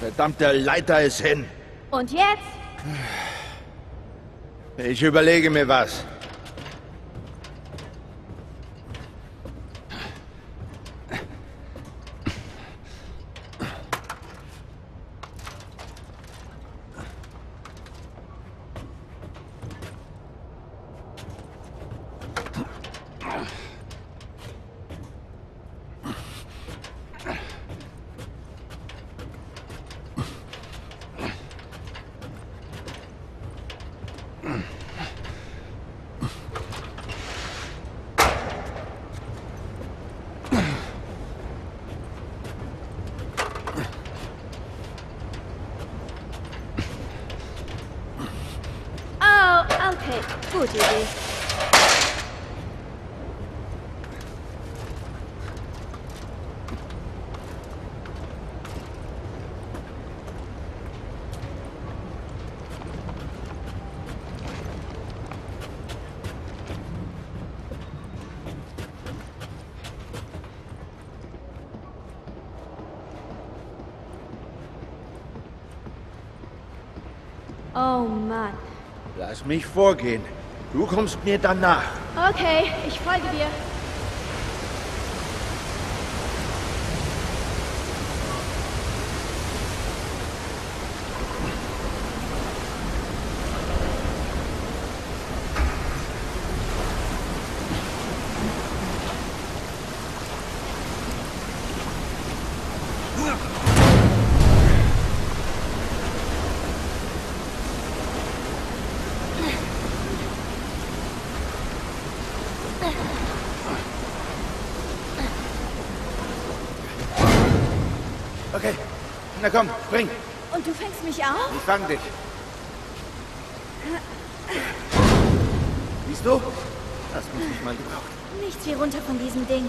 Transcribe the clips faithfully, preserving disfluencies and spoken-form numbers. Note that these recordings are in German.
verdammte Leiter ist hin. Und jetzt? Ich überlege mir was. Okay, gute Idee. Oh Mann. Lass mich vorgehen. Du kommst mir danach. Okay, ich folge dir. Okay, na komm, spring. Und du fängst mich auf? Ich fang dich. Siehst du? Hast mich nicht mal gebraucht. Nichts wie runter von diesem Ding.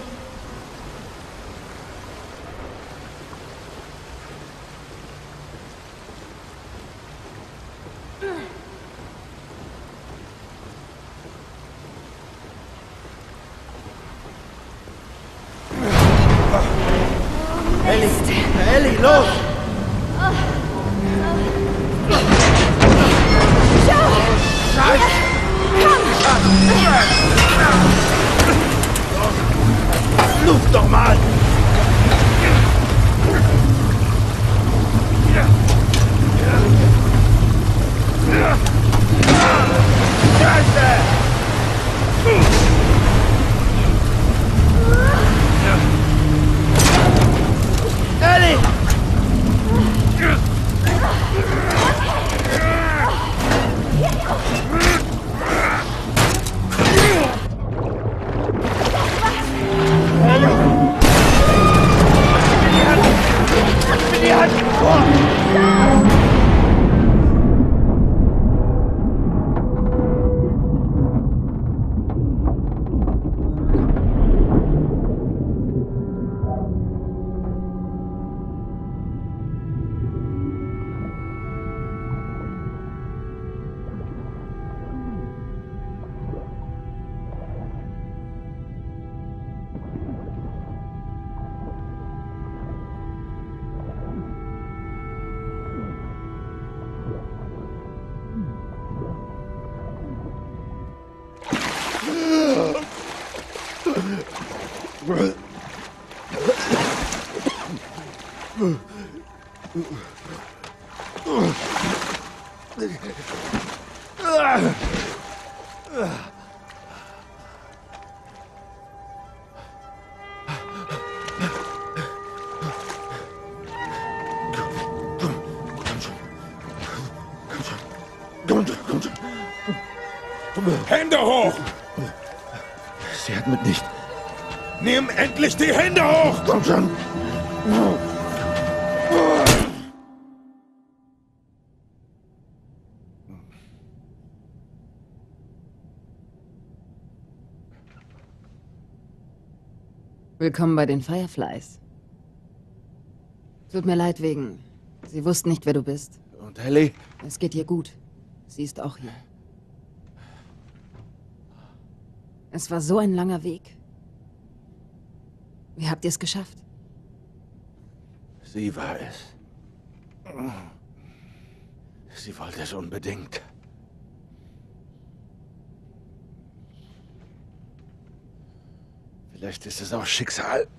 Ellie! Ellie, los! Scheiße! Luft doch mal! Scheiße! Ellie! Die Hand vor! Hände hoch! Sie hat mit nicht. Nimm endlich die Hände hoch! Komm schon! Willkommen bei den Fireflies. Tut mir leid wegen... Sie wussten nicht, wer du bist. Und Ellie? Es geht ihr gut. Sie ist auch hier. Es war so ein langer Weg. Wie habt ihr es geschafft? Sie war es. Sie wollte es unbedingt. Vielleicht ist es auch Schicksal.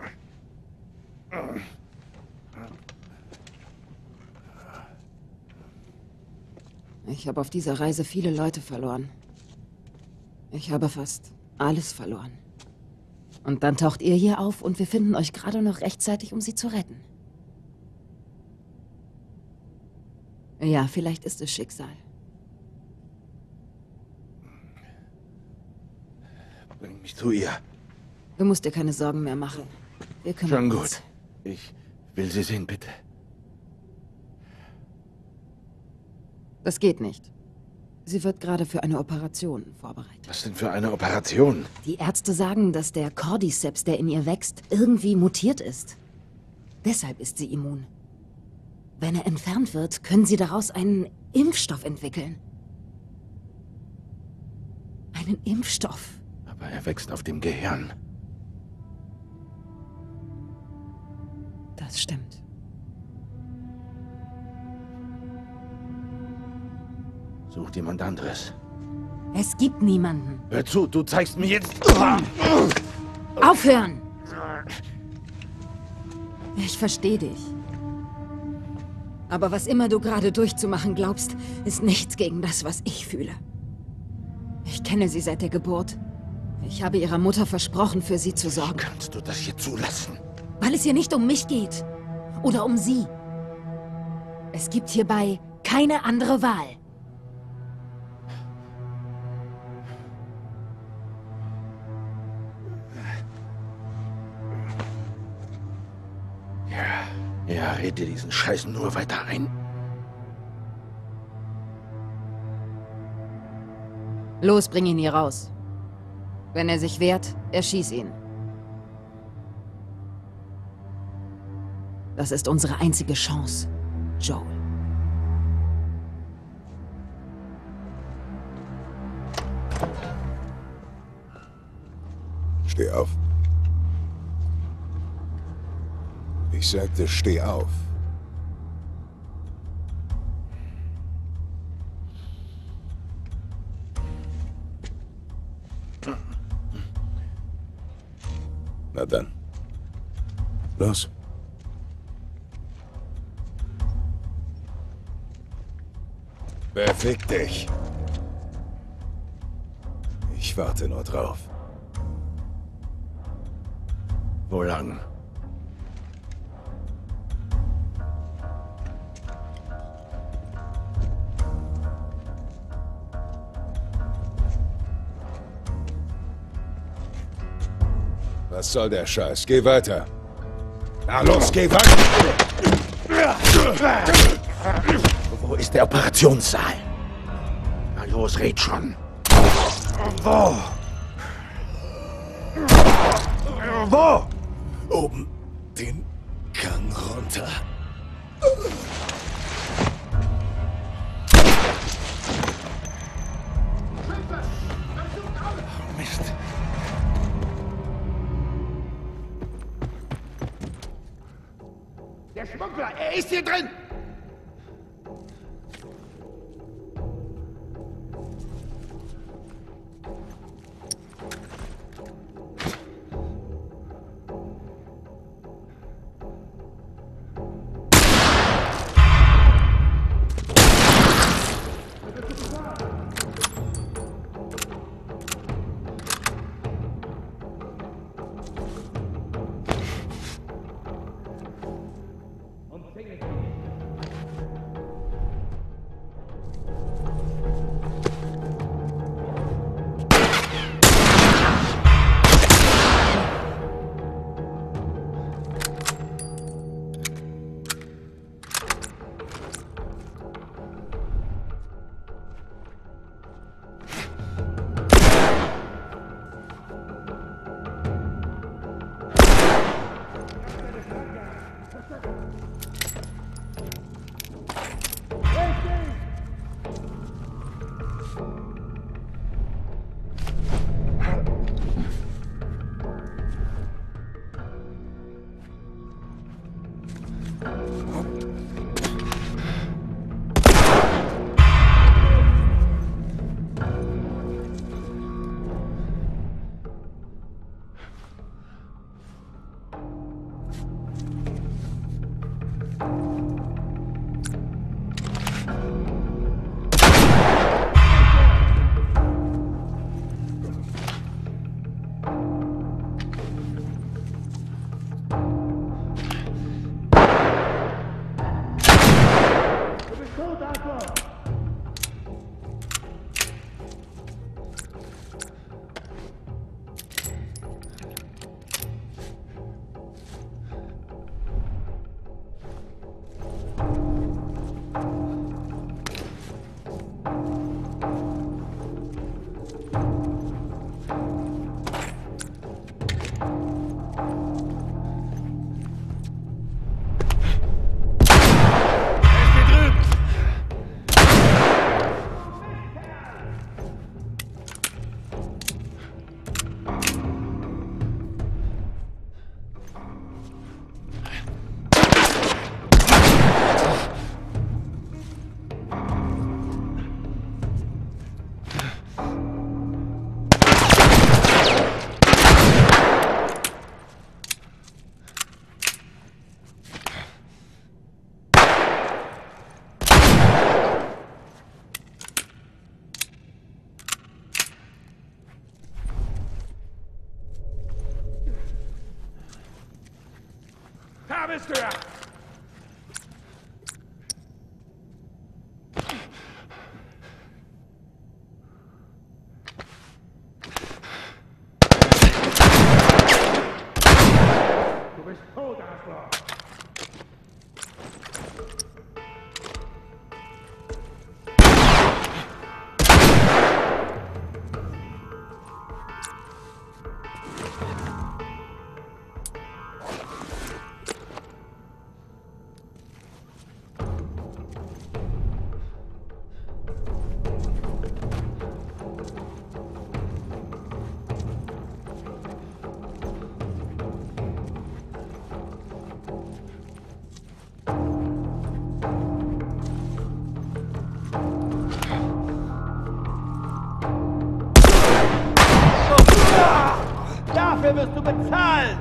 Ich habe auf dieser Reise viele Leute verloren. Ich habe fast alles verloren. Und dann taucht ihr hier auf und wir finden euch gerade noch rechtzeitig, um sie zu retten. Ja, vielleicht ist es Schicksal. Bring mich zu ihr. Du musst dir keine Sorgen mehr machen. Wir kümmern Schon uns. gut. Ich will sie sehen, bitte. Das geht nicht. Sie wird gerade für eine Operation vorbereitet. Was denn für eine Operation? Die Ärzte sagen, dass der Cordyceps, der in ihr wächst, irgendwie mutiert ist. Deshalb ist sie immun. Wenn er entfernt wird, können sie daraus einen Impfstoff entwickeln. Einen Impfstoff. Aber er wächst auf dem Gehirn. Das stimmt. Sucht jemand anderes. Es gibt niemanden. Hör zu, du zeigst mir jetzt... Aufhören! Ich verstehe dich. Aber was immer du gerade durchzumachen glaubst, ist nichts gegen das, was ich fühle. Ich kenne sie seit der Geburt. Ich habe ihrer Mutter versprochen, für sie zu sorgen. Kannst du das hier zulassen? Weil es hier nicht um mich geht. Oder um sie. Es gibt hierbei keine andere Wahl. Ja, ja, red dir diesen Scheiß nur weiter ein. Los, bring ihn hier raus. Wenn er sich wehrt, erschieß ihn. Das ist unsere einzige Chance, Joel. Steh auf. Ich sagte, steh auf. Na dann. Los. Beweg dich. Ich warte nur drauf. Wo lang? Was soll der Scheiß? Geh weiter. Na los, geh weiter! Wo ist der Operationssaal? Na los, red schon. Wo? Wo? Oben den Gang runter. Mist. Der Schmuggler, er ist hier drin! Da bist du ja! Du bist tot, Arschloch! Dafür wirst du bezahlen!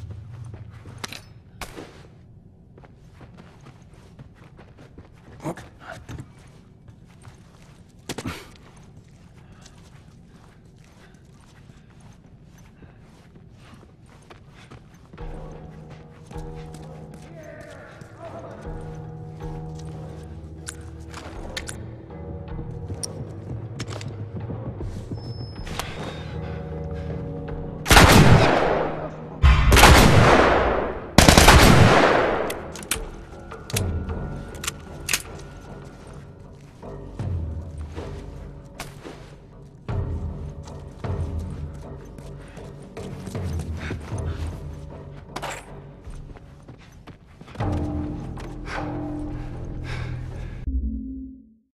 Okay.